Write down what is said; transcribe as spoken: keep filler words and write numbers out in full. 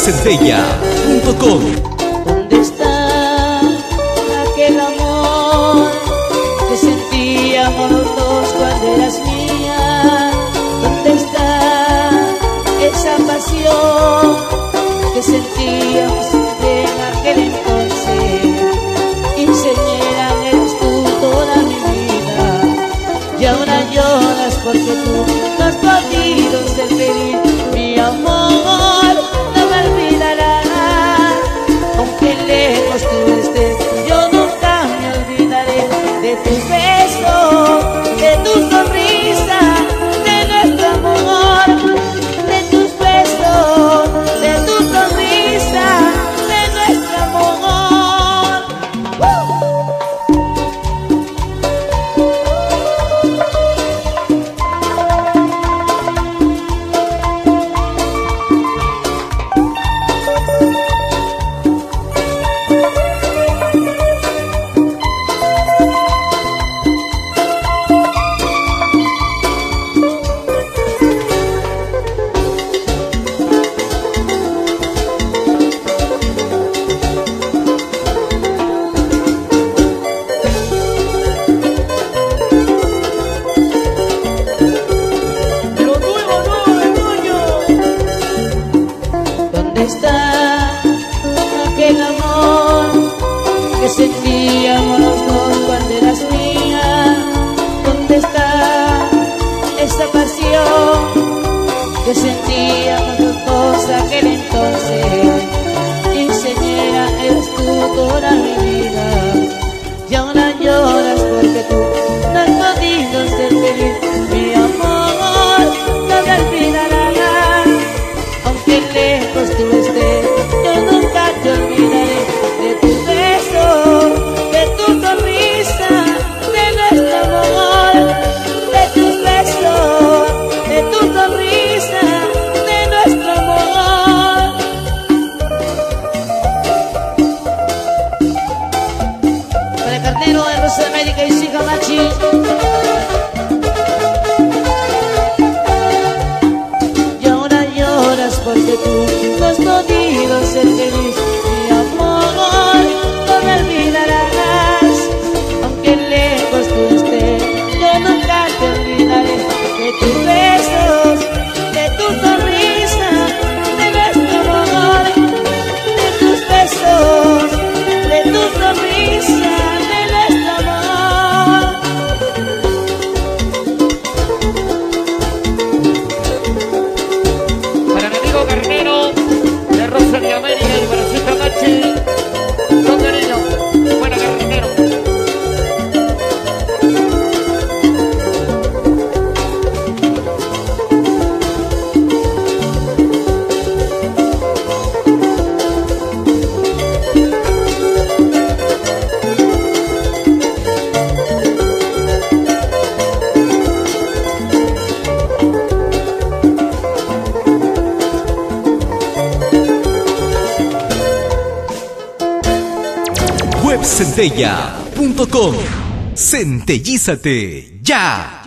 Centella punto com. ¿Dónde está aquel amor que sentíamos los dos cuando eras mía? ¿Dónde está esa pasión que sentíamos en aquel entonces? Quinceañera, eres tú toda mi vida, y ahora lloras porque tú no has podido ser feliz. Mi amor, no me olvidarás, aunque lejos tú estés, yo nunca me olvidaré de tus besos, de tu sonrisa, de nuestro amor, de tus besos, de tu sonrisa, de nuestro amor. ¡Uh! ¿Dónde está aquel amor que sentíamos los dos cuando eras mía? ¿Dónde está esa pasión que sentíamos los dos aquel entonces? Quinceañera, eres tú toda mi vida, y ahora lloras porque tú no has podido ser feliz. Mi amor, no me olvidarás, aunque lejos tú estés, yo nunca te olvidaré de tus besos, de tu sonrisa, de nuestro amor, de tus besos, de tu sonrisa, de nuestro amor. Para el carnero de Rosa de América y Chica Machi. Porque tú no has podido ser feliz. Mi amor, no me olvidarás, aunque lejos tú estés, yo nunca te olvidaré de tus besos, de tu sonrisa, de nuestro amor, de tus besos, de tu sonrisa, de nuestro amor. Carnero de Rosa de América y para su Camachi, con cariño, buena carnero. Centella punto com. Centellízate ya.